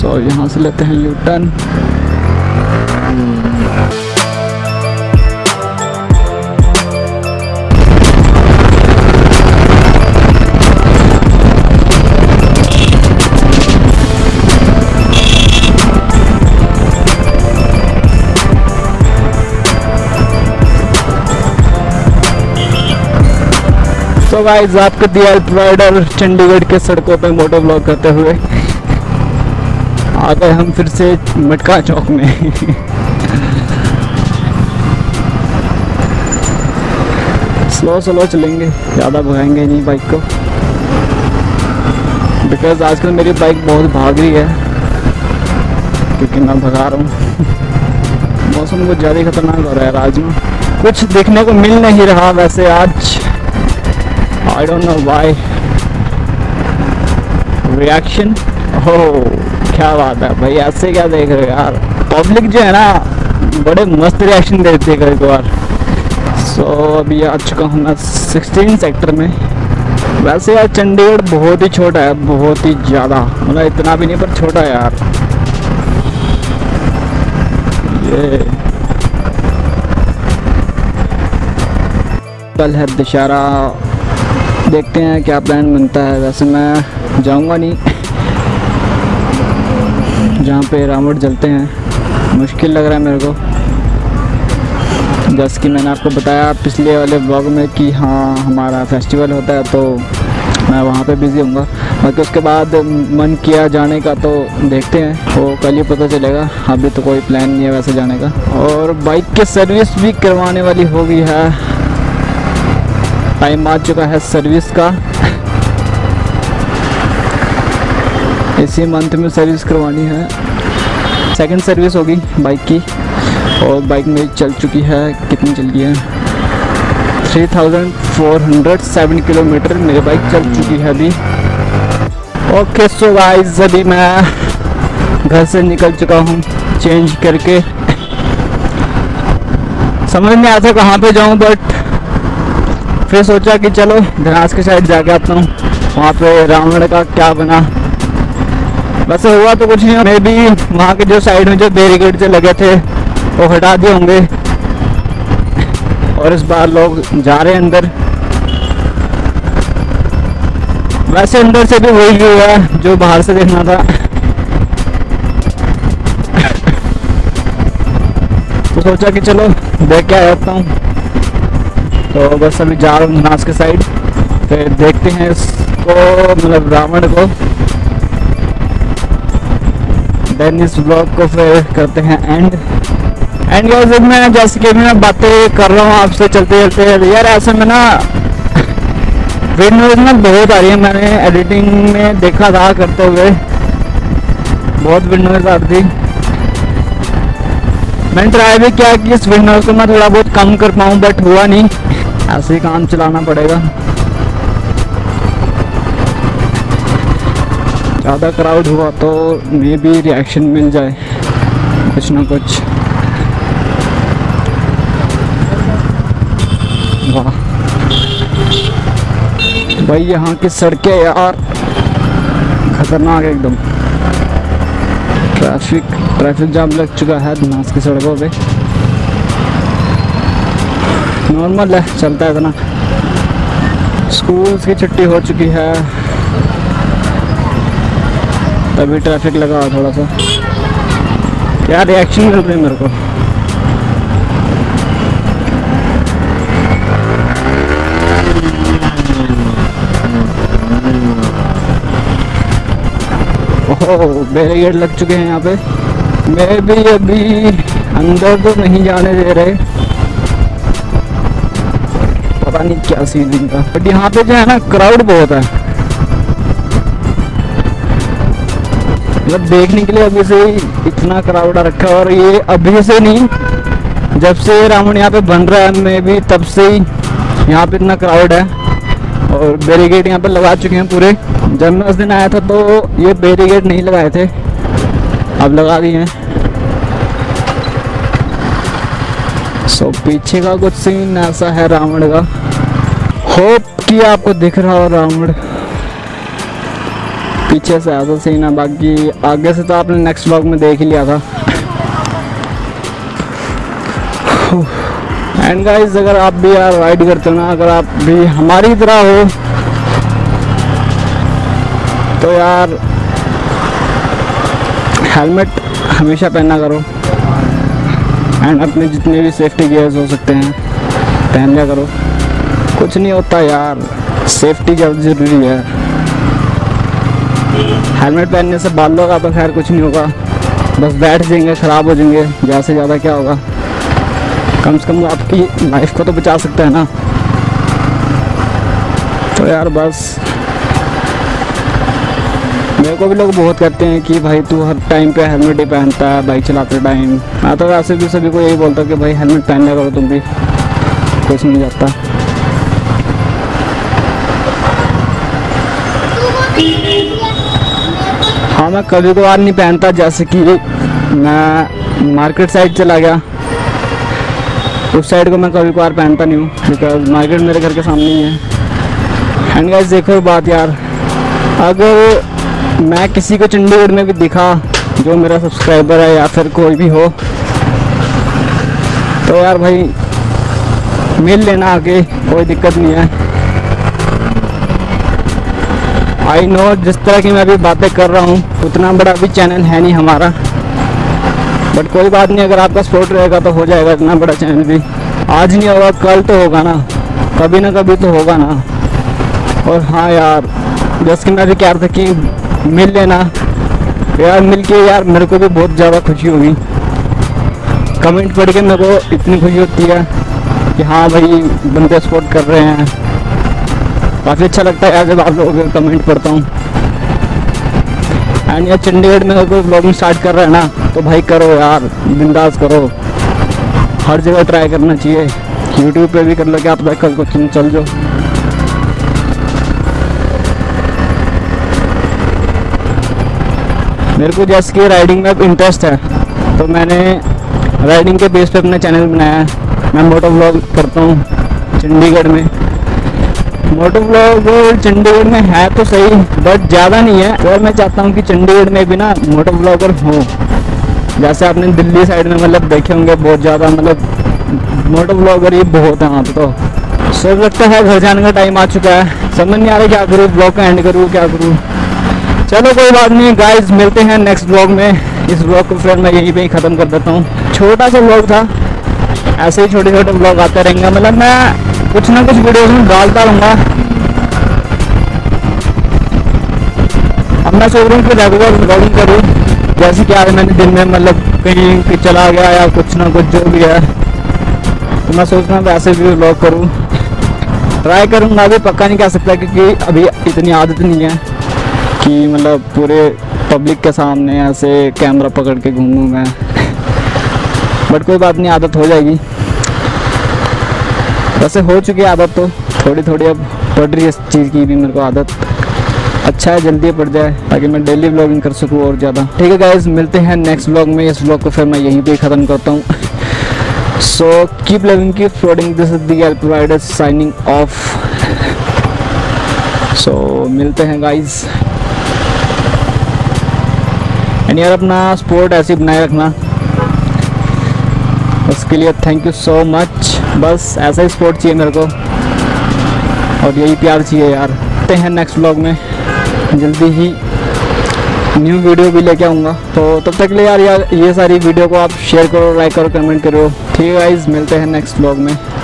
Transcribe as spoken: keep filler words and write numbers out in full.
सो यहाँ से लेते हैं यू टर्न। तो गाइस आपको दिया राइडर चंडीगढ़ के सड़कों पे मोटो ब्लॉग करते हुए आ गए हम फिर से मटका चौक में। स्लो स्लो चलेंगे, ज़्यादा भगाएंगे नहीं बाइक को, बिकॉज आजकल मेरी बाइक बहुत भाग रही है क्योंकि मैं भगा रहा हूँ। मौसम कुछ ज़्यादा खतरनाक हो रहा है राज में, कुछ देखने को मिल नहीं रहा वैसे आज। I don't know why. Reaction? Oh, क्या बात है भाई, ऐसे क्या देख रहे हो यार। पब्लिक जो है ना बड़े मस्त रिएक्शन देती है कई बार। सो so, अभी आ चुका हूँ मैं सिक्सटीन सेक्टर में। वैसे यार चंडीगढ़ बहुत ही छोटा है, बहुत ही ज़्यादा, मतलब इतना भी नहीं पर छोटा है यार। ये कल है दशहरा, देखते हैं क्या प्लान बनता है। वैसे मैं जाऊंगा नहीं जहाँ पे रावण जलते हैं, मुश्किल लग रहा है मेरे को। जैसे कि मैंने आपको बताया पिछले वाले ब्लॉग में कि हाँ हमारा फेस्टिवल होता है तो मैं वहाँ पे बिज़ी होऊंगा। बाकी उसके बाद मन किया जाने का तो देखते हैं, वो कल ही पता चलेगा। अभी तो कोई प्लान नहीं है वैसे जाने का। और बाइक की सर्विस भी करवाने वाली हो गई है, टाइम आ चुका है सर्विस का। इसी मंथ में सर्विस करवानी है, सेकंड सर्विस होगी बाइक की। और बाइक मेरी चल चुकी है, कितनी चल गई है, three thousand four hundred seven kilometre मेरी बाइक चल चुकी है अभी। ओके सो गाइस अभी मैं घर से निकल चुका हूँ चेंज करके। समझ नहीं आता कहाँ पे जाऊँ, बट फिर सोचा कि चलो धनास के साइड जाके आता हूँ, वहाँ पे रावण का क्या बना। वैसे हुआ तो कुछ नहीं, मैं भी वहाँ के जो साइड में जो बैरिकेड से लगे थे वो हटा दिए होंगे और इस बार लोग जा रहे हैं अंदर। वैसे अंदर से भी वही व्यू है जो बाहर से देखना था। तो सोचा कि चलो देख के आता हूँ, तो बस अभी जा रहा हूँ धनास के साइड, फिर देखते हैं इसको, मतलब रावण को। देन इस ब्लॉग को फिर करते हैं एंड एंड गाइस मैं जैसे कि मैं बातें कर रहा हूँ आपसे चलते चलते यार, ऐसे में ना विंड नॉइज ना बहुत आ रही है। मैंने एडिटिंग में देखा था करते हुए, बहुत विंड नॉइज आ रही थी। मैंने ट्राई भी किया कि इस विंड नॉइज को मैं थोड़ा बहुत कम कर पाऊँ, बट हुआ नहीं। ऐसे ही काम चलाना पड़ेगा। ज़्यादा क्राउड हुआ तो मे भी रिएक्शन मिल जाए कुछ ना कुछ। वाह भाई यहाँ की सड़कें यार खतरनाक एकदम। ट्रैफिक ट्रैफिक जाम लग चुका है धनास की सड़कों पे। नॉर्मल है, चलता है इतना। स्कूल की छुट्टी हो चुकी है, तभी ट्रैफिक लगा हुआ थोड़ा सा। क्या रिएक्शन मिल रही है मेरे को। ओह बैरिकेड लग चुके हैं यहाँ पे। मैं भी अभी अंदर तो नहीं जाने दे रहे, पता नहीं क्या सीन है इनका। बट यहाँ पे जो है ना क्राउड बहुत है, मतलब देखने के लिए अभी से ही इतना क्राउड आ रखा है। और ये अभी से नहीं, जब से रावण यहाँ पे बन रहा है मैं भी तब से ही यहाँ पे इतना क्राउड है। और बैरिकेड यहाँ पे लगा चुके हैं पूरे। जब मैं उस दिन आया था तो ये बैरिकेड नहीं लगाए थे, अब लगा दिए हैं। सो पीछे का कुछ सीन ऐसा है रावण का। होप कि आपको दिख रहा हो रावण पीछे से ऐसा सीन है, बाकी आगे से तो आपने नेक्स्ट व्लॉग में देख ही लिया था। एंड गाइस, अगर आप भी यार राइड करते हो ना, अगर आप भी हमारी तरह हो तो यार हेलमेट हमेशा पहना करो एंड अपने जितने भी सेफ्टी गियर्स हो सकते हैं पहन लिया करो। कुछ नहीं होता यार, सेफ्टी ज़्यादा ज़रूरी है। हेलमेट पहनने से बालों का तो खैर कुछ नहीं होगा, बस बैठ जाएंगे, ख़राब हो जाएंगे, ज़्यादा से ज़्यादा क्या होगा। कम से कम आपकी लाइफ को तो बचा सकता है ना। तो यार बस, मेरे को भी लोग बहुत कहते हैं कि भाई तू हर टाइम पे हेलमेट ही पहनता है बाइक चलाते टाइम। मैं तो वैसे भी सभी को यही बोलता हूँ कि भाई हेलमेट पहन लिया करो, तुम भी कुछ नहीं जाता। हाँ, मैं कभी कभार नहीं पहनता, जैसे कि मैं मार्केट साइड चला गया, उस साइड को मैं कभी कभार पहनता नहीं हूँ, बिकॉज मार्केट मेरे घर के सामने ही है। एंड गाइस देखो बात यार, अगर मैं किसी को चंडीगढ़ में भी दिखा जो मेरा सब्सक्राइबर है या फिर कोई भी हो, तो यार भाई मिल लेना आके, कोई दिक्कत नहीं है। आई नो जिस तरह की मैं अभी बातें कर रहा हूँ उतना बड़ा भी चैनल है नहीं हमारा, बट कोई बात नहीं, अगर आपका सपोर्ट रहेगा तो हो जाएगा इतना बड़ा चैनल भी। आज नहीं होगा कल तो होगा ना, कभी ना कभी तो होगा ना। और हाँ यार, जैसे कि मैं भी कह रहा था कि मिल लेना यार, मिल के यार मेरे को भी बहुत ज़्यादा खुशी होगी। कमेंट पढ़ के मेरे को इतनी खुशी होती है कि हाँ भाई बंदे सपोर्ट कर रहे हैं, काफ़ी अच्छा लगता है यार जब आप लोगों के कमेंट पढ़ता हूँ। एंड यार चंडीगढ़ में अगर कोई ब्लॉगिंग स्टार्ट कर रहा है ना, तो भाई करो यार, बिंदास करो, हर जगह ट्राई करना चाहिए। यूट्यूब पे भी कर लो, क्या पता कल को तुम चल जाओ। मेरे को जैसे कि राइडिंग में इंटरेस्ट है, तो मैंने राइडिंग के बेस पे अपना चैनल बनाया है। मैं मोटो व्लॉग करता हूँ चंडीगढ़ में। मोटो व्लॉग चंडीगढ़ में है तो सही, बट ज़्यादा नहीं है, और मैं चाहता हूँ कि चंडीगढ़ में भी ना मोटो व्लॉगर हो। जैसे आपने दिल्ली साइड में मतलब देखे होंगे बहुत ज़्यादा, मतलब मोटो व्लॉगर ही बहुत है वहाँ पे। तो सब लगता है घर जाने का टाइम आ चुका है, समझ नहीं आ रहा क्या करूँ, ब्लॉग का एंड करूँ क्या करूँ। चलो कोई बात नहीं गाइज, मिलते हैं नेक्स्ट ब्लॉग में। इस ब्लॉग को फिर मैं यहीं पे ही ख़त्म कर देता हूँ। छोटा सा ब्लॉग था, ऐसे ही छोटे छोटे ब्लॉग आते रहेंगे, मतलब मैं कुछ ना कुछ वीडियोस में डालता रहूँगा। अब मैं सोच रहा हूँ कि रेगुलर ब्लॉगिंग करूँ, जैसे कि आज मैंने दिन में मतलब कहीं चला गया या कुछ ना कुछ जो भी है, तो मैं सोच रहा हूँ वैसे भी ब्लॉग करूँ, ट्राई करूँगा। अभी पक्का नहीं कह सकता क्योंकि अभी इतनी आदत नहीं है कि मतलब पूरे पब्लिक के सामने ऐसे कैमरा पकड़ के घूमूँ मैं बट कोई बात नहीं, आदत हो जाएगी। वैसे हो चुकी है आदत, तो थोड़ी थोड़ी अब पड़ रही है इस चीज़ की भी मेरे को आदत। अच्छा है जल्दी पड़ जाए ताकि मैं डेली व्लॉगिंग कर सकूँ और ज़्यादा। ठीक है गाइज, मिलते हैं नेक्स्ट व्लॉग में। इस व्लॉग को फिर मैं यहीं पे ख़त्म करता हूँ। So keep loving, keep floating, this is the help provider signing off. So मिलते हैं गाइज, एंड यार अपना सपोर्ट ऐसे ही बनाए रखना, उसके लिए थैंक यू सो मच। बस ऐसा ही सपोर्ट चाहिए मेरे को और यही प्यार चाहिए यार। मिलते हैं नेक्स्ट व्लॉग में, जल्दी ही न्यू वीडियो भी लेके आऊँगा। तो तब तक के लिए यार यार ये सारी वीडियो को आप शेयर करो, लाइक करो, कमेंट करो। ठीक है गाइज, मिलते हैं नेक्स्ट व्लॉग में।